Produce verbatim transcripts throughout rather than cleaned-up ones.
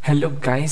Hello guys.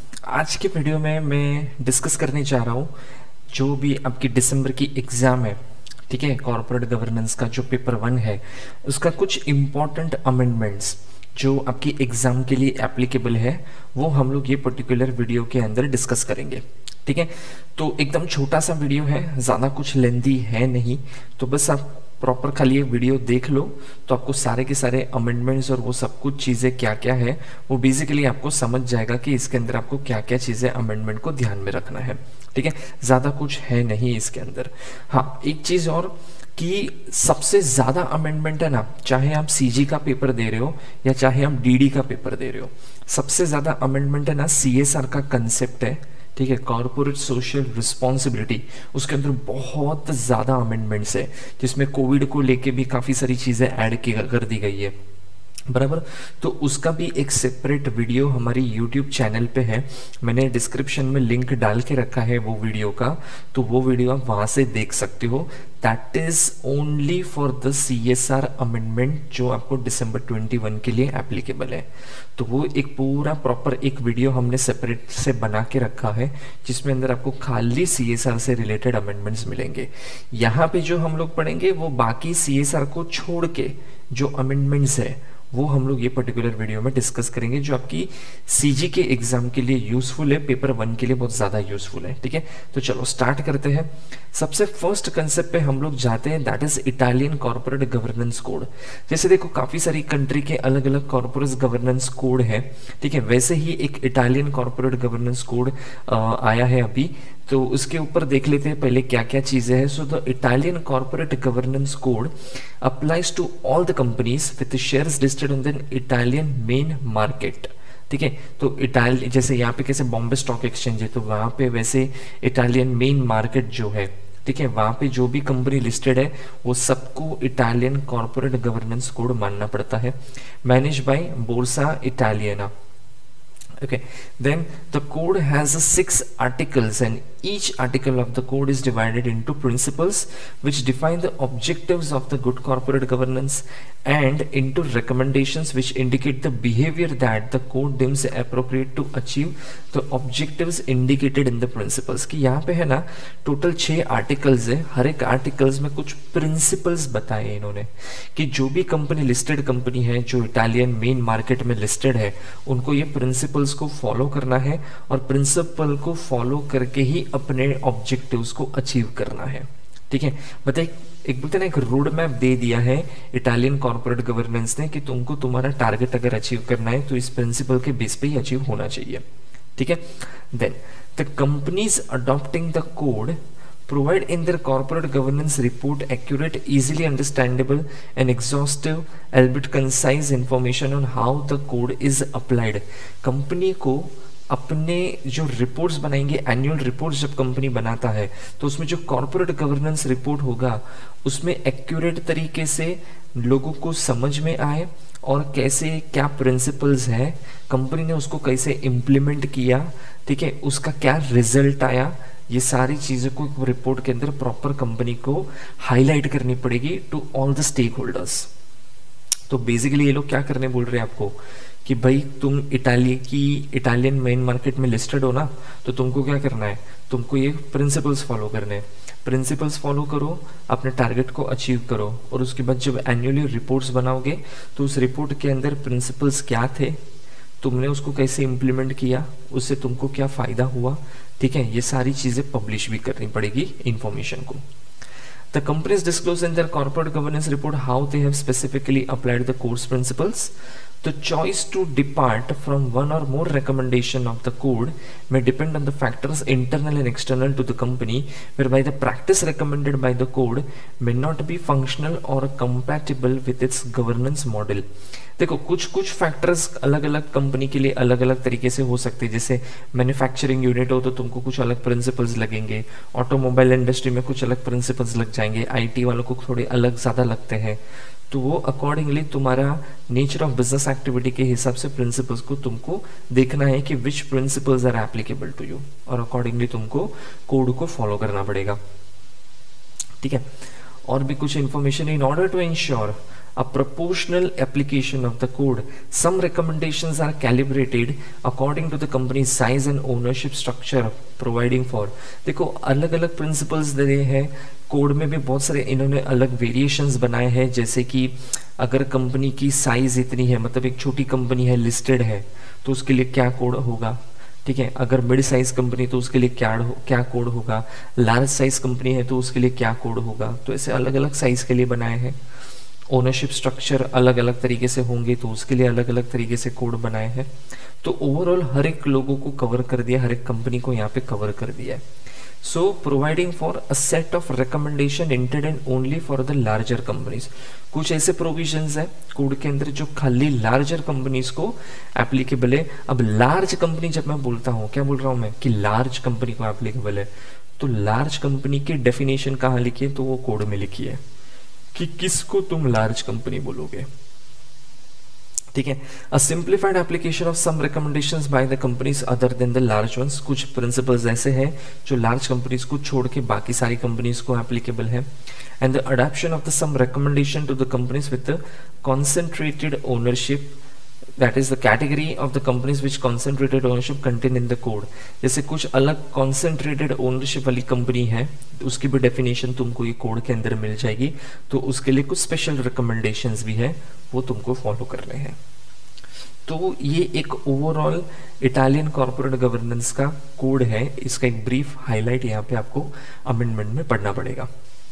आज के video में मैं डिस्कस करने जा रहा हूँ जो भी आपकी दिसंबर की एग्ज़ाम है, ठीक है, कॉर्पोरेट गवर्नेंस का जो पेपर वन है उसका कुछ इम्पॉर्टेंट अमेंडमेंट्स जो आपकी एग्ज़ाम के लिए एप्लीकेबल है वो हम लोग ये पर्टिकुलर वीडियो के अंदर डिस्कस करेंगे। ठीक है, तो एकदम छोटा सा वीडियो है, ज़्यादा कुछ लेंदी है नहीं, तो बस आप प्रॉपर खाली ये वीडियो देख लो तो आपको सारे के सारे अमेंडमेंट्स और वो सब कुछ चीज़ें क्या क्या है वो बेसिकली आपको समझ जाएगा कि इसके अंदर आपको क्या क्या चीज़ें अमेंडमेंट को ध्यान में रखना है। ठीक है, ज़्यादा कुछ है नहीं इसके अंदर। हाँ, एक चीज़ और कि सबसे ज़्यादा अमेंडमेंट है ना, चाहे आप सीजी का पेपर दे रहे हो या चाहे आप डीडी का पेपर दे रहे हो, सबसे ज़्यादा अमेंडमेंट है ना सीएसआर का कंसेप्ट है। ठीक है, कॉर्पोरेट सोशल रिस्पॉन्सिबिलिटी, उसके अंदर बहुत ज़्यादा अमेंडमेंट्स है जिसमें कोविड को लेके भी काफ़ी सारी चीज़ें ऐड की कर दी गई है, बराबर। तो उसका भी एक सेपरेट वीडियो हमारी यूट्यूब चैनल पे है, मैंने डिस्क्रिप्शन में लिंक डाल के रखा है वो वीडियो का, तो वो वीडियो आप वहाँ से देख सकते हो। That is only for the C S R amendment जो आपको दिसंबर इक्कीस के लिए एप्लीकेबल है। तो वो एक पूरा प्रॉपर एक वीडियो हमने सेपरेट से बना के रखा है जिसमें अंदर आपको खाली सी एस आर से रिलेटेड अमेंडमेंट्स मिलेंगे। यहाँ पे जो हम लोग पढ़ेंगे वो बाकी सी एस आर को छोड़ के जो अमेंडमेंट्स है वो हम लोग ये पर्टिकुलर वीडियो में डिस्कस करेंगे जो आपकी सीजी के एग्जाम के लिए यूजफुल है, पेपर वन के लिए बहुत ज्यादा यूजफुल है। ठीक है, तो चलो स्टार्ट करते हैं। सबसे फर्स्ट कंसेप्ट पे हम लोग जाते हैं, that is Italian corporate governance code. जैसे देखो काफी सारी कंट्री के अलग अलग कॉर्पोरेट गवर्नेंस कोड है, ठीक है, वैसे ही एक इटालियन कॉर्पोरेट गवर्नेंस कोड आया है अभी, तो उसके ऊपर देख लेते हैं पहले क्या क्या चीजें हैं। So the Italian corporate governance code applies to all the companies with shares listed on the Italian main market. ठीक है, तो इटाली जैसे यहाँ पे कैसे बॉम्बे स्टॉक एक्सचेंज है तो वहां पे वैसे इटालियन मेन मार्केट जो है, ठीक है, वहां पे जो भी कंपनी लिस्टेड है वो सबको इटालियन कॉर्पोरेट गवर्नेंस कोड मानना पड़ता है। Manage by Borsa Italiana. Okay, then the code has six articles and each article of the code is divided into principles which define the objectives of the good corporate governance and into recommendations which indicate the behavior that the code deems appropriate to achieve the objectives indicated in the principles। कि यहाँ पे है ना total छह articles है, हर एक articles में कुछ प्रिंसिपल्स बताए इन्होंने कि जो भी कंपनी लिस्टेड कंपनी है जो इटालियन मेन मार्केट में लिस्टेड है उनको ये प्रिंसिपल्स को फॉलो करना है और प्रिंसिपल को फॉलो करके ही अपने ऑब्जेक्टिव्स को अचीव करना है। ठीक है, बताइए, एक बोलते ना एक रोड मैप दे दिया है इटालियन कॉर्पोरेट गवर्नेंस ने कि तुमको तुम्हारा टारगेट अगर अचीव करना है तो इस प्रिंसिपल के बेस पे ही अचीव होना चाहिए। ठीक है, then the companies adopting the code provide in their corporate governance report accurate, easily understandable and exhaustive albeit concise information on how the code is applied। Company को अपने जो रिपोर्ट्स बनाएंगे, एनुअल रिपोर्ट्स जब company बनाता है तो उसमें जो कॉर्पोरेट गवर्नेंस रिपोर्ट होगा उसमें एक्यूरेट तरीके से लोगों को समझ में आए और कैसे क्या प्रिंसिपल्स है, कंपनी ने उसको कैसे इम्प्लीमेंट किया, ठीक है, उसका क्या रिजल्ट आया, ये सारी चीज़ों को रिपोर्ट के अंदर प्रॉपर कंपनी को हाईलाइट करनी पड़ेगी to all the stake holders. तो बेसिकली ये लोग क्या करने बोल रहे हैं आपको कि भाई तुम इटाली की इटालियन मेन मार्केट में लिस्टेड हो ना, तो तुमको क्या करना है, तुमको ये प्रिंसिपल्स फॉलो करने हैं, प्रिंसिपल्स फॉलो करो, अपने टारगेट को अचीव करो और उसके बाद जब एनुअली रिपोर्ट्स बनाओगे तो उस रिपोर्ट के अंदर प्रिंसिपल्स क्या थे, तुमने उसको कैसे इम्प्लीमेंट किया, उससे तुमको क्या फायदा हुआ, ठीक है, ये सारी चीजें पब्लिश भी करनी पड़ेगी इंफॉर्मेशन को। The companies disclose in their corporate governance report how they have specifically applied the code's principles. The choice to depart from one or more recommendation of the code may depend on the factors internal and external to the company, whereby the practice recommended by the code may not be functional or compatible with its governance model। देखो कुछ कुछ factors अलग अलग company के लिए अलग अलग तरीके से हो सकते हैं, जैसे मैन्युफैक्चरिंग यूनिट हो तो तुमको कुछ अलग प्रिंसिपल्स लगेंगे, ऑटोमोबाइल इंडस्ट्री में कुछ अलग प्रिंसिपल्स लग जाएंगे, आईटी वालों को थोड़े अलग ज़्यादा लगते हैं, तो वो अकॉर्डिंगली तुम्हारा नेचर ऑफ बिजनेस एक्टिविटी के हिसाब से प्रिंसिपल्स को तुमको देखना है कि which principles are applicable to you और अकॉर्डिंगली तुमको कोड को फॉलो करना पड़ेगा। ठीक है, और भी कुछ information in order to ensure a proportional application of the code. Some recommendations are calibrated according to the company's size and ownership structure, providing for. देखो अलग अलग प्रिंसिपल्स दे हैं कोड में भी, बहुत सारे इन्होंने अलग वेरिएशंस बनाए हैं, जैसे कि अगर कंपनी की साइज इतनी है, मतलब एक छोटी कंपनी है, लिस्टेड है, तो उसके लिए क्या कोड होगा, ठीक है। अगर मिड साइज कंपनी तो उसके लिए क्या हो, क्या कोड होगा, लार्ज साइज कंपनी है तो उसके लिए क्या कोड होगा। तो ऐसे अलग अलग साइज के लिए बनाए हैं। ओनरशिप स्ट्रक्चर अलग अलग तरीके से होंगे तो उसके लिए अलग अलग तरीके से कोड बनाए हैं। तो ओवरऑल हर एक लोगों को कवर कर दिया, हर एक कंपनी को यहाँ पे कवर कर दिया है। So providing for a set of recommendation intended only for the larger companies. कुछ ऐसे प्रोविजंस है कोड के अंदर जो खाली लार्जर कंपनीज को एप्लीकेबल है। अब लार्ज कंपनी जब मैं बोलता हूँ, क्या बोल रहा हूँ मैं कि लार्ज कंपनी को एप्लीकेबल है, तो लार्ज कंपनी की डेफिनेशन कहाँ लिखी है, तो वो कोड में लिखी है कि किसको तुम लार्ज कंपनी बोलोगे, ठीक है। A simplified application of some recommendations by the companies other than the large ones. कुछ प्रिंसिपल्स ऐसे हैं जो लार्ज कंपनीज को छोड़ के बाकी सारी कंपनीज को एप्लीकेबल है। And the adoption of the some recommendation to the companies with the concentrated ownership, that is the category of the companies which concentrated ownership contain in the code. जैसे कुछ अलग कॉन्सेंट्रेटेड ओनरशिप वाली company है, उसकी भी definition तुमको ये code के अंदर मिल जाएगी। तो उसके लिए कुछ स्पेशल रिकमेंडेशंस भी है, वो तुमको फॉलो करने हैं। तो ये एक ओवरऑल इटालियन कॉर्पोरेट गवर्नेंस का कोड है। इसका एक ब्रीफ हाईलाइट यहाँ पे आपको अमेंडमेंट में पढ़ना पड़ेगा,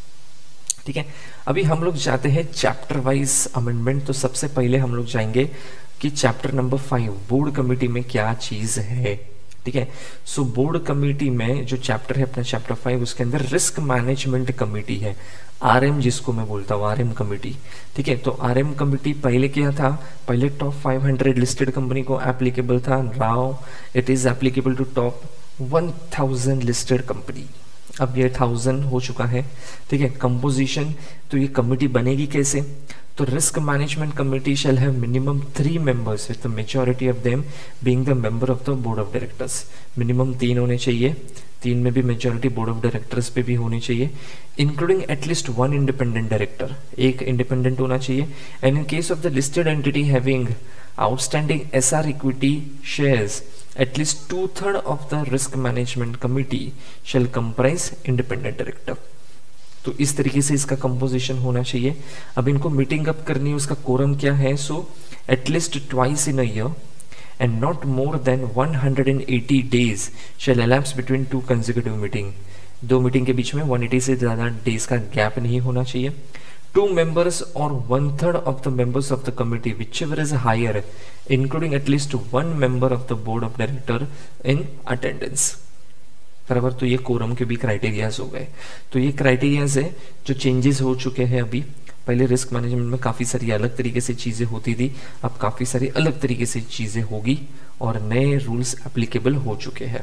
ठीक है। अभी हम लोग जाते हैं चैप्टर वाइज अमेंडमेंट। तो सबसे पहले हम लोग जाएंगे कि chapter number five board committee में क्या चीज है, ठीक है। सो बोर्ड कमेटी में जो चैप्टर है अपना चैप्टर फाइव, उसके अंदर रिस्क मैनेजमेंट कमेटी है, आरएम जिसको मैं बोलता हूँ, आरएम कमेटी, ठीक है। तो आरएम कमेटी पहले क्या था, पहले top five hundred listed company को एप्लीकेबल था। Now it is applicable to top one thousand listed company. अब ये थाउजेंड हो चुका है, ठीक है। कंपोजिशन, तो ये कमेटी बनेगी कैसे, तो risk management committee shall have minimum three members with the majority of them being the member of the board of directors. Minimum तीन होने चाहिए, तीन में भी मेजॉरिटी बोर्ड ऑफ डायरेक्टर्स पे भी होनी चाहिए, including at least one independent director, एक इंडिपेंडेंट होना चाहिए। And in case of the listed entity having outstanding SR equity shares, at least two third of the risk management committee shall comprise independent director। तो इस तरीके से इसका composition होना चाहिए। अब इनको मीटिंग अप करनी है, उसका कोरम क्या है, so at least twice in a year and not more than one hundred eighty days shall elapse between two consecutive meeting. दो मीटिंग के बीच में वन एटी से ज्यादा डेज का गैप नहीं होना चाहिए। Two members or one third of the members of the committee, whichever is higher, including at least one member of the board of director in attendance। बराबर, तो ये कोरम के भी क्राइटेरियाज हो गए। तो ये क्राइटेरियाज है जो चेंजेस हो चुके हैं अभी। पहले रिस्क मैनेजमेंट में काफी सारी अलग तरीके से चीजें होती थी, अब काफी सारी अलग तरीके से चीजें होगी और नए रूल्स एप्लीकेबल हो चुके हैं,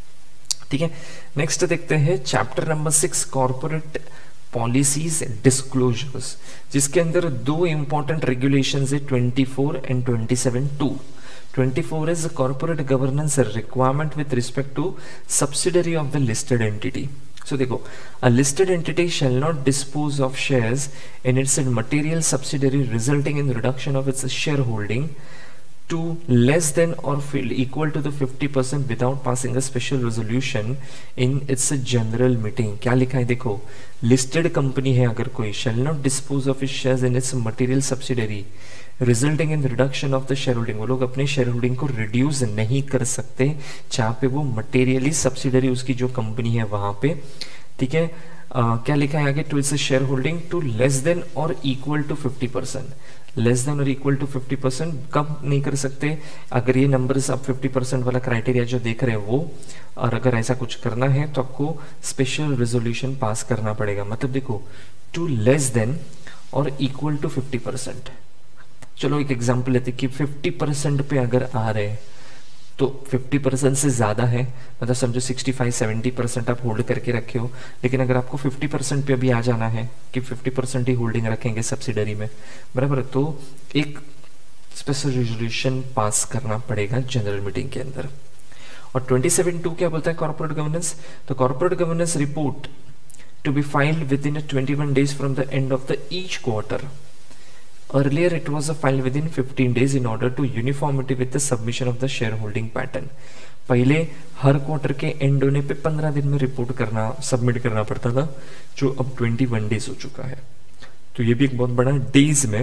ठीक है। नेक्स्ट देखते हैं chapter number six corporate policies disclosures, जिसके अंदर दो इंपॉर्टेंट रेगुलेशंस है, twenty four and twenty seven two. Twenty four is corporate governance requirement with respect to subsidiary of the listed entity। So देखो, a listed entity shall not dispose of shares in its material subsidiary resulting in reduction of its shareholding to less than or equal to the fifty percent without passing a special resolution in its general meeting। क्या लिखा है देखो, listed company है अगर कोई, shall not dispose of its shares in its material subsidiary resulting in reduction of the shareholding। वो लोग अपने शेयर को रिड्यूस नहीं कर सकते जहाँ पे वो मटेरियली सब्सिडरी उसकी जो कंपनी है वहां पे, ठीक है। uh, क्या लिखा है आगे, to its share holding to less than और equal to fifty percent. Less than और इक्वल टू फिफ्टी परसेंट कब नहीं कर सकते, अगर ये नंबर्स आप फिफ्टी परसेंट वाला क्राइटेरिया जो देख रहे हैं वो, और अगर ऐसा कुछ करना है तो आपको स्पेशल रेजोल्यूशन पास करना पड़ेगा। मतलब देखो, टू लेस देन और इक्वल टू फिफ्टी परसेंट। चलो एक एग्जांपल लेते कि फिफ्टी परसेंट पे अगर आ रहे हैं तो फिफ्टी परसेंट से ज्यादा है, मतलब समझो सिक्सटी फाइव सेवेंटी परसेंट आप होल्ड करके रखे हो, लेकिन अगर आपको फिफ्टी परसेंट पे अभी आ जाना है कि फिफ्टी परसेंट ही होल्डिंग रखेंगे सब्सिडरी में, बराबर, तो एक स्पेशल रेजोल्यूशन पास करना पड़ेगा जनरल मीटिंग के अंदर। और ट्वेंटी सेवन टू क्या बोलता है कॉर्पोरेट गवर्नेंस, तो corporate governance report to be filed within twenty one days from the end of the each quarter Earlier it was filed within fifteen days in order to uniformity with the submission of the shareholding pattern. पहले हर quarter के and होने पे पंद्रह दिन में report करना submit करना पड़ता था, जो अब इक्कीस डेज हो चुका है। तो ये भी एक बहुत बड़ा डेज में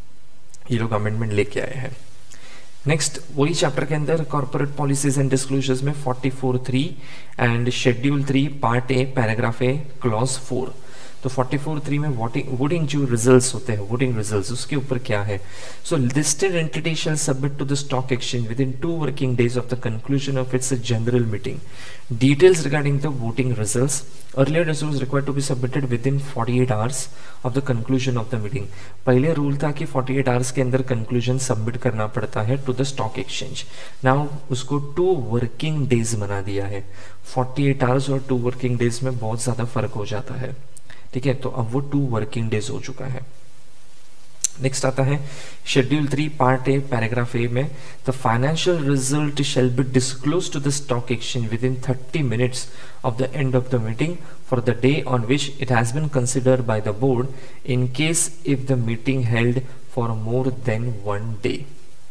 ये लोग अमेंडमेंट लेके आए हैं। नेक्स्ट वही चैप्टर के अंदर कॉर्पोरेट पॉलिसीज एंड डिस्क्लोजर्स में forty four three and schedule three part A paragraph A clause four. तो फोर्टी फोर थ्री में वोटिंग वोटिंग जो रिजल्ट्स होते हैं, वोटिंग रिजल्ट्स, उसके ऊपर क्या है? So listed entity shall submit to the stock exchange within two working days of the conclusion of its general meeting details regarding the voting results. Earlier this was required to be submitted within forty eight hours of the conclusion of the meeting. पहले rule था कि forty eight hours के अंदर conclusion submit करना पड़ता है to the stock exchange. Now उसको two working days बना दिया है। फोर्टी एट आवर्स और टू वर्किंग डेज में बहुत ज्यादा फर्क हो जाता है, ठीक है। तो अब वो टू वर्किंग डेज हो चुका है। नेक्स्ट आता है schedule three part A paragraph A में the financial result shall be disclose to the stock exchange within thirty minutes of the end of the meeting for the day on which it has been considered by the board in case if the meeting held for more than one day.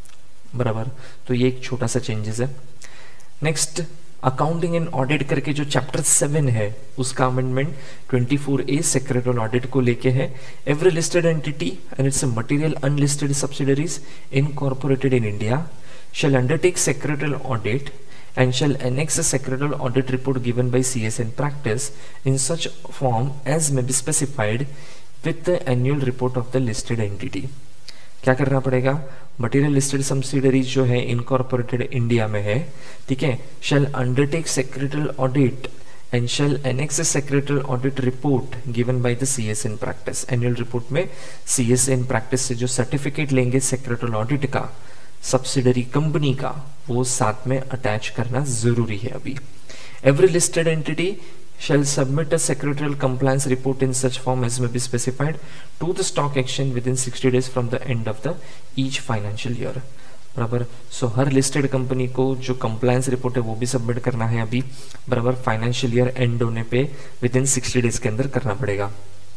बराबर, तो ये एक छोटा सा changes है। Next accounting and audit करके जो chapter seven है उसका amendment twenty four A secretarial audit को लेके है। Every listed entity and its material unlisted subsidiaries incorporated in India shall undertake secretarial audit and shall annex a secretarial audit report given by C S in practice in such form as may be specified with the annual report of the listed entity। क्या करना पड़ेगा? Material listed subsidiaries जो है incorporated India में है, ठीक है, shall undertake secretarial audit and shall annex secretarial audit report given by the CS in practice. Annual report में सीएस इन प्रैक्टिस से जो सर्टिफिकेट लेंगे सेक्रेटरियल ऑडिट का सब्सिडरी कंपनी का, वो साथ में अटैच करना जरूरी है अभी। Every listed entity shall submit a secretarial compliance report in such form as may be specified to the stock exchange within sixty days from the end of the each financial year। बराबर, सो हर listed company को जो compliance report है वो भी submit करना है अभी, बराबर, फाइनेंशियल ईयर एंड होने पे विद इन सिक्सटी डेज के अंदर करना पड़ेगा।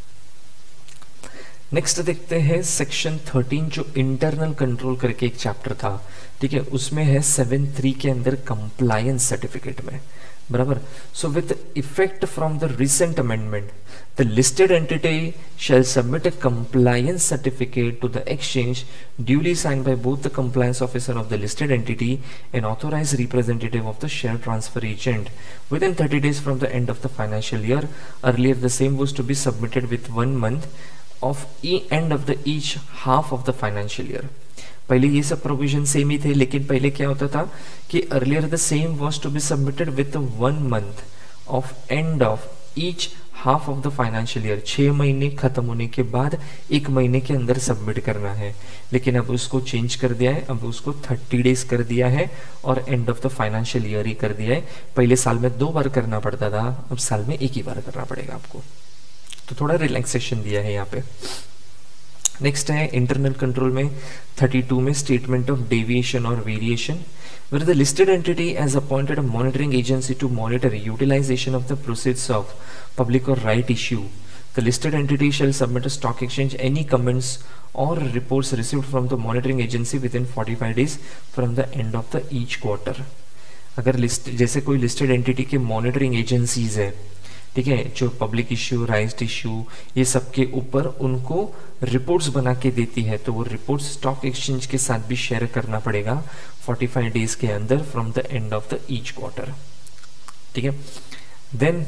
नेक्स्ट देखते हैं सेक्शन थर्टीन जो इंटरनल कंट्रोल करके एक चैप्टर था, ठीक है, उसमें है सेवन थ्री के अंदर कंप्लायंस सर्टिफिकेट में। बराबर, so with effect from the recent amendment the listed entity shall submit a compliance certificate to the exchange duly signed by both the compliance officer of the listed entity and authorised representative of the share transfer agent within thirty days from the end of the financial year. Earlier the same was to be submitted with one month of end of the each half of the financial year. पहले ये सब provision same ही थे, लेकिन पहले क्या होता था कि earlier the same was to be submitted with one month of end of each half of the financial year. छह महीने खत्म होने के बाद एक महीने के अंदर सबमिट करना है, लेकिन अब उसको चेंज कर दिया है, अब उसको थर्टी डेज कर दिया है और end of the financial year ही कर दिया है। पहले साल में दो बार करना पड़ता था, अब साल में एक ही बार करना पड़ेगा आपको, तो थोड़ा रिलैक्सेशन दिया है यहाँ पे। नेक्स्ट है इंटरनल कंट्रोल में थर्टी टू में स्टेटमेंट ऑफ डेविएशन और variation where the listed entity has appointed a monitoring agency to monitor utilization of the proceeds of public or right issue. The listed entity shall submit a stock exchange any comments or reports received from the monitoring agency within forty-five days from the end of the each quarter। अगर list जैसे कोई listed entity के monitoring agencies है, ठीक है, जो public issue, राइज्ड issue, ये सब के ऊपर उनको रिपोर्ट्स बना के देती है, तो वो रिपोर्ट्स स्टॉक एक्सचेंज के साथ भी शेयर करना पड़ेगा पैंतालीस डेज के अंदर from the end of the each quarter, ठीक है। देन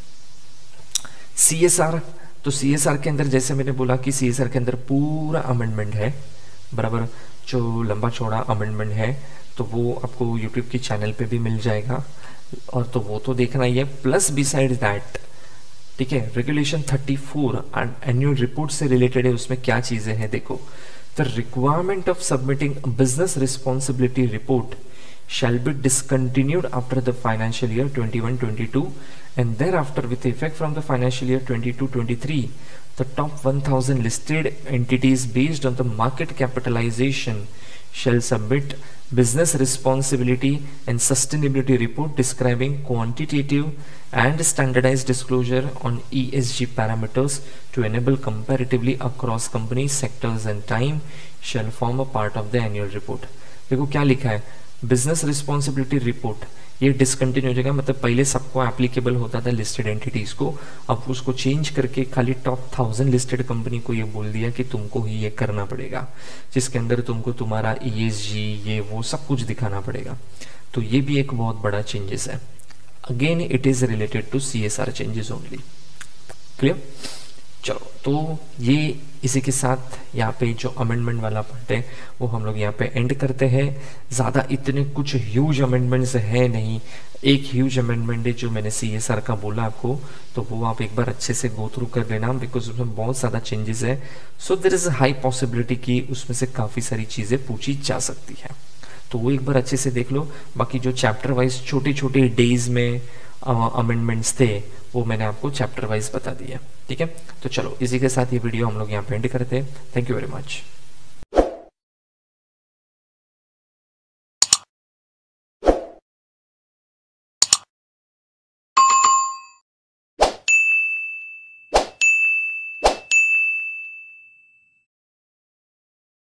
सीएसआर, तो सीएसआर के अंदर जैसे मैंने बोला कि सीएसआर के अंदर पूरा अमेंडमेंट है, बराबर, जो लंबा चौड़ा अमेंडमेंट है, तो वो आपको यूट्यूब की चैनल पे भी मिल जाएगा, और तो वो तो देखना ही है। प्लस बिसाइड दैट, ठीक है, regulation thirty four annual report से रिलेटेड है, उसमें क्या चीजें हैं देखो। The requirement of submitting business responsibility report shall be discontinued after the financial year twenty-one twenty-two and thereafter with effect from the financial year twenty-two twenty-three the top one thousand listed entities based on the market capitalization shall submit business responsibility and sustainability report describing quantitative and standardized disclosure on E S G parameters to enable comparatively across companies, sectors and time shall form a part of the annual report. देखो क्या लिखा है, business responsibility report ये discontinue हो जाएगा, मतलब पहले सबको एप्लीकेबल होता था लिस्टेड एंटिटीज को, अब उसको चेंज करके खाली टॉप थाउजेंड लिस्टेड कंपनी को ये बोल दिया कि तुमको ही ये करना पड़ेगा, जिसके अंदर तुमको तुम्हारा ई एस जी ये वो सब कुछ दिखाना पड़ेगा. तो ये भी एक बहुत बड़ा चेंजेस है. Again it is related to C S R changes only. Clear? चलो, तो ये इसी के साथ यहाँ पे जो अमेंडमेंट वाला पार्ट है वो हम लोग यहाँ पे एंड करते हैं. ज़्यादा इतने कुछ ह्यूज अमेंडमेंट्स है नहीं, एक ह्यूज अमेंडमेंट है जो मैंने सी एस आर का बोला आपको, तो वो आप एक बार अच्छे से गो थ्रू कर लेना, बिकॉज उसमें बहुत ज़्यादा चेंजेस है. So there is high possibility कि उसमें से काफ़ी सारी चीज़ें पूछी जा सकती है, तो वो एक बार अच्छे से देख लो. बाकी जो चैप्टर वाइज छोटे छोटे डेज में अमेंडमेंट्स थे वो मैंने आपको चैप्टर वाइज बता दिया. ठीक है, तो चलो इसी के साथ ये वीडियो हम लोग यहाँ पे एंड करते हैं. Thank you very much.